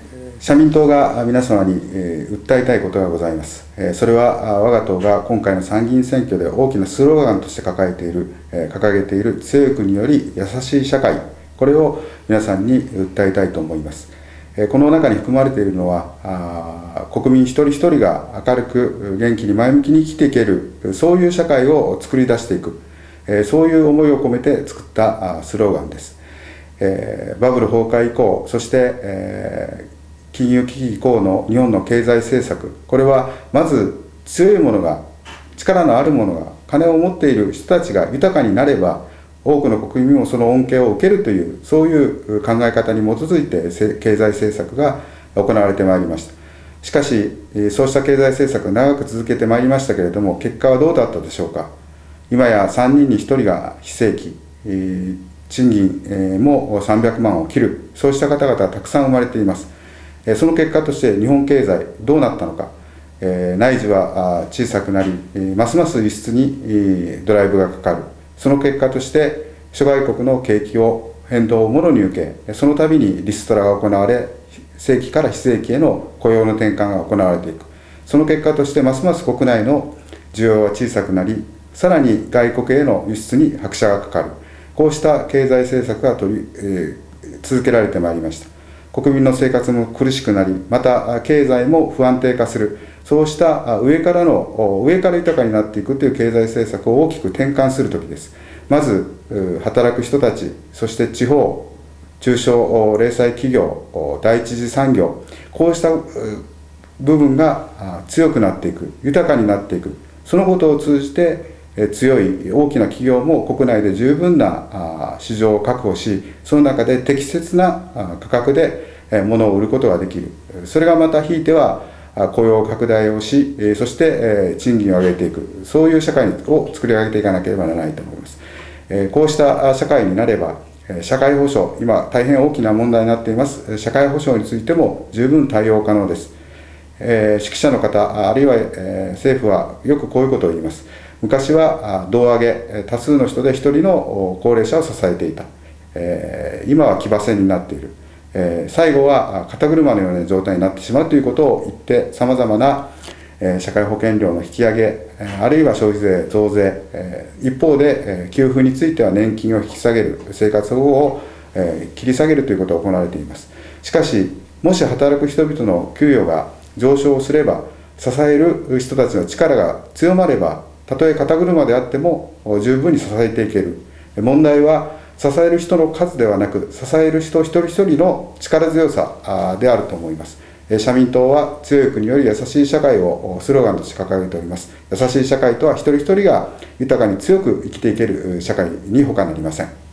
社民党が皆様に訴えたいことがございます。それは我が党が今回の参議院選挙で大きなスローガンとして掲げている強い国より優しい社会、これを皆さんに訴えたいと思います。この中に含まれているのは、国民一人一人が明るく元気に前向きに生きていける、そういう社会を作り出していく、そういう思いを込めて作ったスローガンです。バブル崩壊以降、そして、金融危機以降の日本の経済政策、これはまず強い者が、力のある者が、金を持っている人たちが豊かになれば、多くの国民もその恩恵を受けるという、そういう考え方に基づいて経済政策が行われてまいりました。しかし、そうした経済政策を長く続けてまいりましたけれども、結果はどうだったでしょうか。今や3人に1人が非正規、賃金も300万を切る、そうした方々がたくさん生まれています。その結果として日本経済どうなったのか、内需は小さくなり、ますます輸出にドライブがかかる。その結果として諸外国の景気を変動をもろに受け、その度にリストラが行われ、正規から非正規への雇用の転換が行われていく。その結果としてますます国内の需要は小さくなり、さらに外国への輸出に拍車がかかる。こうした経済政策が続けられてまいりました。国民の生活も苦しくなり、また経済も不安定化する、そうした上から豊かになっていくという経済政策を大きく転換するときです。まず、働く人たち、そして地方、中小零細企業、第一次産業、こうした部分が強くなっていく、豊かになっていく、そのことを通じて、強い大きな企業も国内で十分な市場を確保し、その中で適切な価格で物を売ることができる。それがまたひいては雇用拡大をし、そして賃金を上げていく、そういう社会を作り上げていかなければならないと思います。こうした社会になれば、社会保障、今大変大きな問題になっています。社会保障についても十分対応可能です。識者の方、あるいは政府はよくこういうことを言います。昔は胴上げ、多数の人で一人の高齢者を支えていた。今は騎馬戦になっている。最後は肩車のような状態になってしまうということを言って、さまざまな社会保険料の引き上げ、あるいは消費税増税、一方で給付については年金を引き下げる、生活保護を切り下げるということが行われています。しかし、もし働く人々の給与が上昇すれば、支える人たちの力が強まれば、たとえ肩車であっても十分に支えていける。問題は支える人の数ではなく、支える人一人一人の力強さであると思います。社民党は強い国より優しい社会をスローガンとして掲げております。優しい社会とは一人一人が豊かに強く生きていける社会に他なりません。